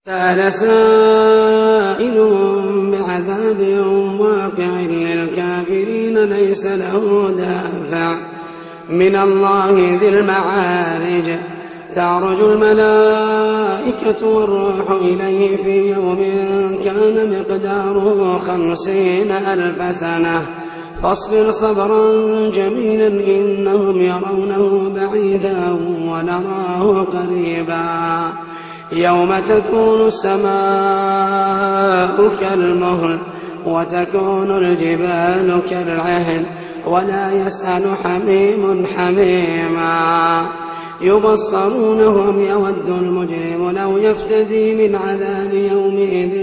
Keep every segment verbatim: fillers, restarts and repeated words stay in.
سأل سائل بعذاب واقع للكافرين ليس له دافع من الله ذي المعارج تعرج الملائكة والروح إليه في يوم كان مقداره خمسين ألف سنة فاصبر صبرا جميلا إنهم يرونه بعيدا ونراه قريبا يوم تكون السماء كالمهل وتكون الجبال كالعهن ولا يسأل حميم حميما يبصرونهم يود المجرم لو يفتدي من عذاب يومئذ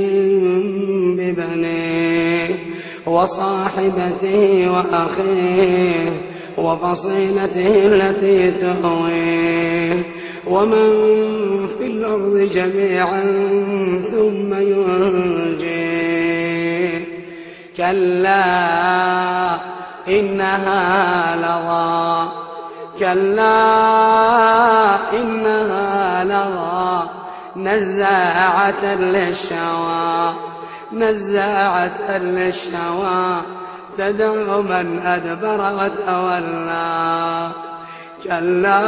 ببنيه وصاحبته وأخيه وفصيلته التي تؤويه ومن في الأرض جميعا ثم ينجيه كلا إنها لظى كلا إنها لظى نزاعة للشوى نزاعة للشوى تدعو من أدبر وتولى كلا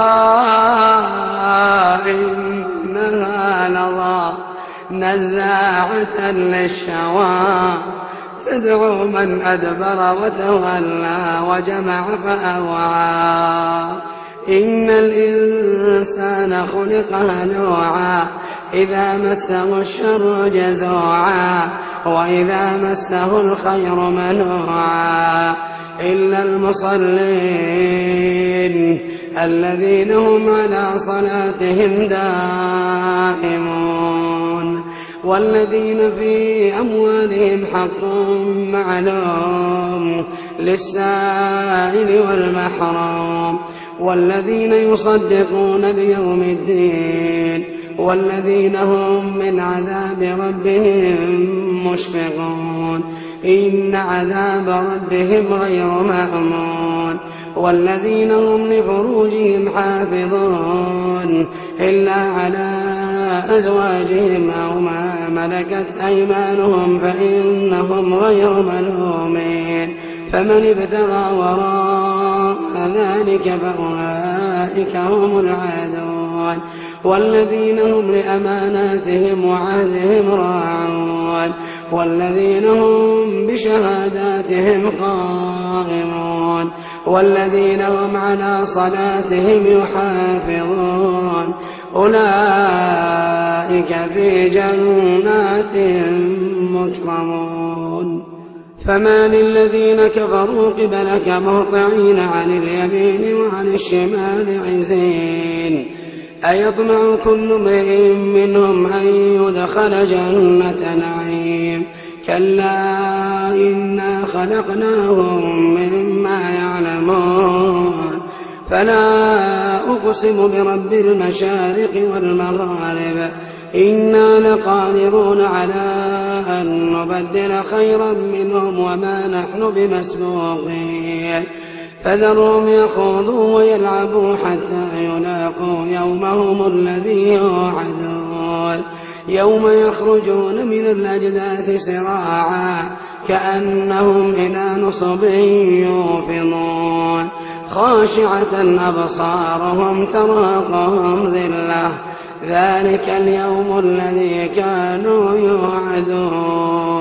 إنها لظى نزاعة للشوى تدعو من أدبر وتولى وجمع فأوعى إن الإنسان خلق هلوعا إذا مسه الشر جزوعا وإذا مسه الخير منوعا إلا المصلين الذين هم على صلاتهم دائمون والذين في أموالهم حق معلوم للسائل والمحروم والذين يصدقون بيوم الدين والذين هم من عذاب ربهم مشفقون إن عذاب ربهم غير مأمون والذين هم لفروجهم حافظون إلا على أزواجهم أو ما ملكت أيمانهم فإنهم غير ملومين فمن ابتغى وراء ذلك فأولئك هم العادون والذين هم لأماناتهم وعهدهم راعون والذين هم بشهاداتهم قائمون والذين هم على صلاتهم يحافظون أولئك في جنات مكرمون فما للذين كفروا قبلك مهطعين عن اليمين وعن الشمال عزين أيطمع كل امرئ منهم أن يدخل جنة نعيم كلا إنا خلقناهم مما يعلمون فلا أقسم برب المشارق والمغارب إنا لقادرون على أن نبدل خيرا منهم وما نحن بمسبوقين فذرهم يخوضوا ويلعبوا حتى يلاقوا يومهم الذي يوعدون يوم يخرجون من الأجداث سراعا كأنهم إلى نصب يوفضون خاشعة أبصارهم تراقهم ذلة ذلك اليوم الذي كانوا يوعدون